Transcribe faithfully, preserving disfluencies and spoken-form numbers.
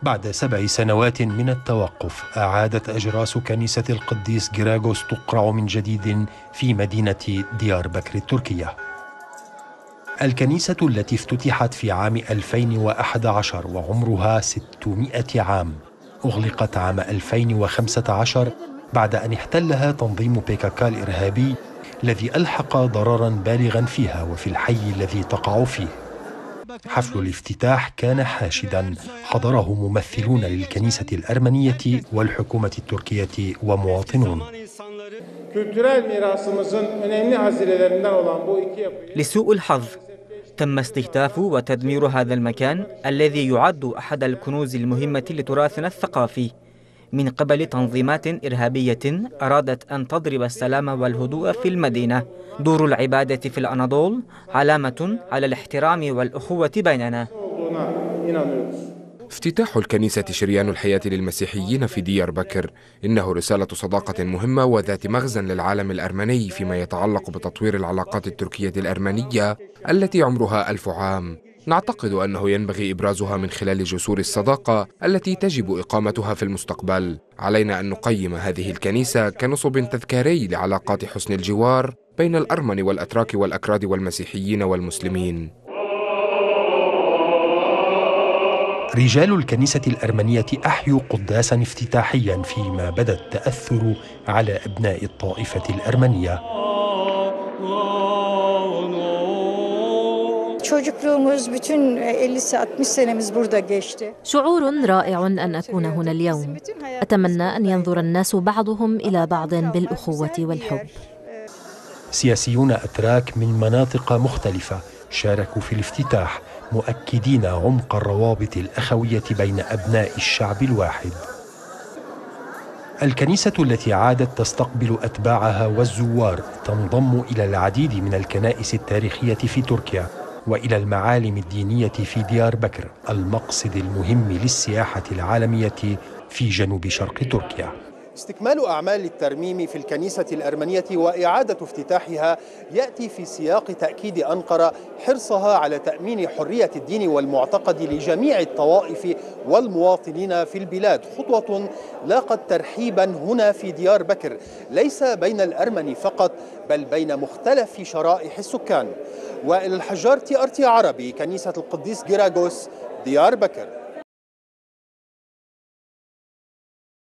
بعد سبع سنوات من التوقف أعادت أجراس كنيسة القديس غيراغوس تقرع من جديد في مدينة ديار بكر التركية. الكنيسة التي افتتحت في عام ألفين وأحد عشر وعمرها ستمائة عام أغلقت عام ألفين وخمسة عشر بعد أن احتلها تنظيم بي كي كي الإرهابي الذي ألحق ضرراً بالغاً فيها وفي الحي الذي تقع فيه. حفل الافتتاح كان حاشداً حضره ممثلون للكنيسة الأرمنية والحكومة التركية ومواطنون. لسوء الحظ تم استهداف وتدمير هذا المكان الذي يعد أحد الكنوز المهمة لتراثنا الثقافي من قبل تنظيمات إرهابية أرادت أن تضرب السلام والهدوء في المدينة. دور العبادة في الأناضول علامة على الاحترام والأخوة بيننا. افتتاح الكنيسة شريان الحياة للمسيحيين في ديار بكر إنه رسالة صداقة مهمة وذات مغزى للعالم الأرمني فيما يتعلق بتطوير العلاقات التركية الأرمنية التي عمرها ألف عام. نعتقد أنه ينبغي إبرازها من خلال جسور الصداقة التي تجب إقامتها في المستقبل. علينا أن نقيم هذه الكنيسة كنصب تذكاري لعلاقات حسن الجوار بين الأرمن والأتراك والأكراد والمسيحيين والمسلمين. رجال الكنيسة الأرمنية أحيوا قداساً افتتاحياً فيما بدا التأثر على أبناء الطائفة الأرمنية. شعور رائع أن أكون هنا اليوم. أتمنى أن ينظر الناس بعضهم إلى بعض بالأخوة والحب. سياسيون أتراك من مناطق مختلفة شاركوا في الافتتاح مؤكدين عمق الروابط الأخوية بين أبناء الشعب الواحد. الكنيسة التي عادت تستقبل أتباعها والزوار تنضم إلى العديد من الكنائس التاريخية في تركيا وإلى المعالم الدينية في ديار بكر، المقصد المهم للسياحة العالمية في جنوب شرق تركيا. استكمال أعمال الترميم في الكنيسة الأرمنية وإعادة افتتاحها يأتي في سياق تأكيد أنقرة حرصها على تأمين حرية الدين والمعتقد لجميع الطوائف والمواطنين في البلاد، خطوة لاقت ترحيبا هنا في ديار بكر ليس بين الأرمن فقط بل بين مختلف شرائح السكان. وائل الحجار، تي آر تي عربي، كنيسة القديس غيراغوس، ديار بكر.